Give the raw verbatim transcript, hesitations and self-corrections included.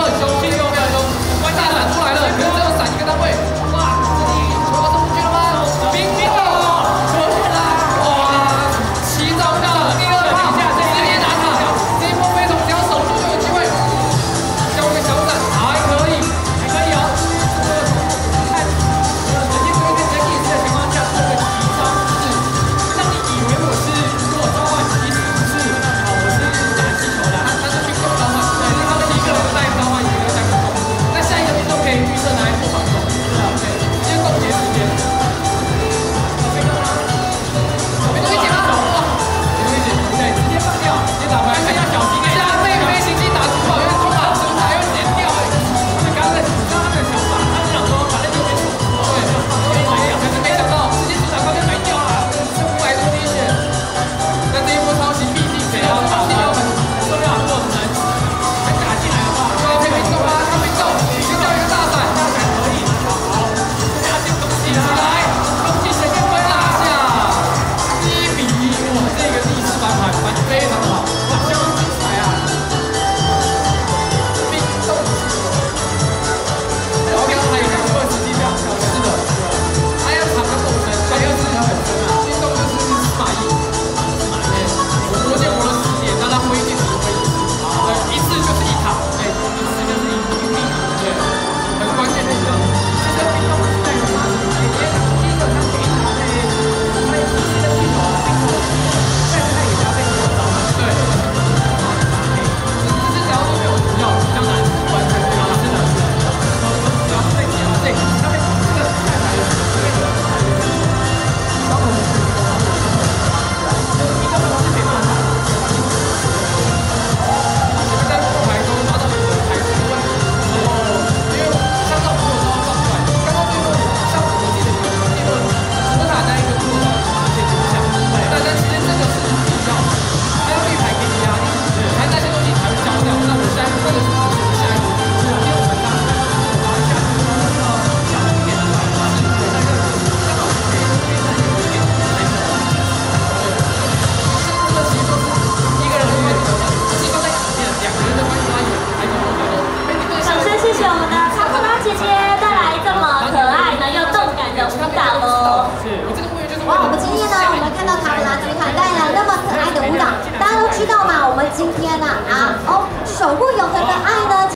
很凶，气势又非常凶，关大闪出来了，可是只有闪一个单位，哇，这里球要上不去了吗？冰冰的，出现了，哇，七招下了第二炮，直接拿塔，这一波飞虫只要守住就有机会，交给小闪还可以，还可以哦。看，人家对面在逆势的情况下，这个奇招是让你以为我是做召唤，其实不是，啊，我是打气球的，他他是冰冻召唤，对，他们一个人在召唤，一个人在攻。那下一个运动可以预设拿来做防守，是啊，对，直接冻结时间。被动吗？被动一解吗？哇，被动一解，对，直接放掉，直接打回来，看一下小心哎，加倍飞行机打出跑，因为中打中打又剪掉哎，他们刚刚在知道他们的想法，他们想说把那个给锁住，对，可以埋掉，可是没想到直接主打快被埋掉了，是五百多滴血。那这一波抄袭必定谁要打掉很重要的过程，还打进来的话，就要被被动啦，他被动，已经叫一个大闪，大闪可以，好，加进攻击起来，攻击前面会拉下，一比一，哇，这个逆势翻盘翻非常好，哇，相当精彩啊！冰冻机，然后刚刚还有两个二十几秒，是的，还有场的斗争，还有是他本身啊，冰冻就是司马懿，司马懿，我魔剑磨了十年，让他挥剑只挥一次，对，一次就是一塔，哎，一次就是一一命，对，很关键的一个。其实冰冻是在什么？也基本上给他在他有一些的技巧啊，冰冻，但是他也加倍做到，对，只是只要都没有毒药，比较难完成这个，是的，是的，只要是被解到这个，他被这个太难了，这个超很难。一个方式没办法，你们在后排中抓到你的台词问题，哦，因为像这种没有抓到出来，刚刚对论像我记得有一个辩论，福塔那一个做到有些影响，但但其实这个是必要的，还有绿牌给你压力，还那些东西才会消掉。那我现在这个是下一步，是因为我们刚刚拿下这个小一点的话，是在这个刚好是可以可以再有一点才能。这其实就是一个人的原则，其实在两个人的关系拉远，还有我觉得被你对掌声谢谢我们的卡普拉姐姐带来这么可爱呢又动感的舞蹈哦。 是我这个会员就是哇，我们今天呢，我们看到卡普拉集团带来那么可爱的舞蹈，大家都知道嘛，我们今天呢啊哦，守护永恒的爱呢。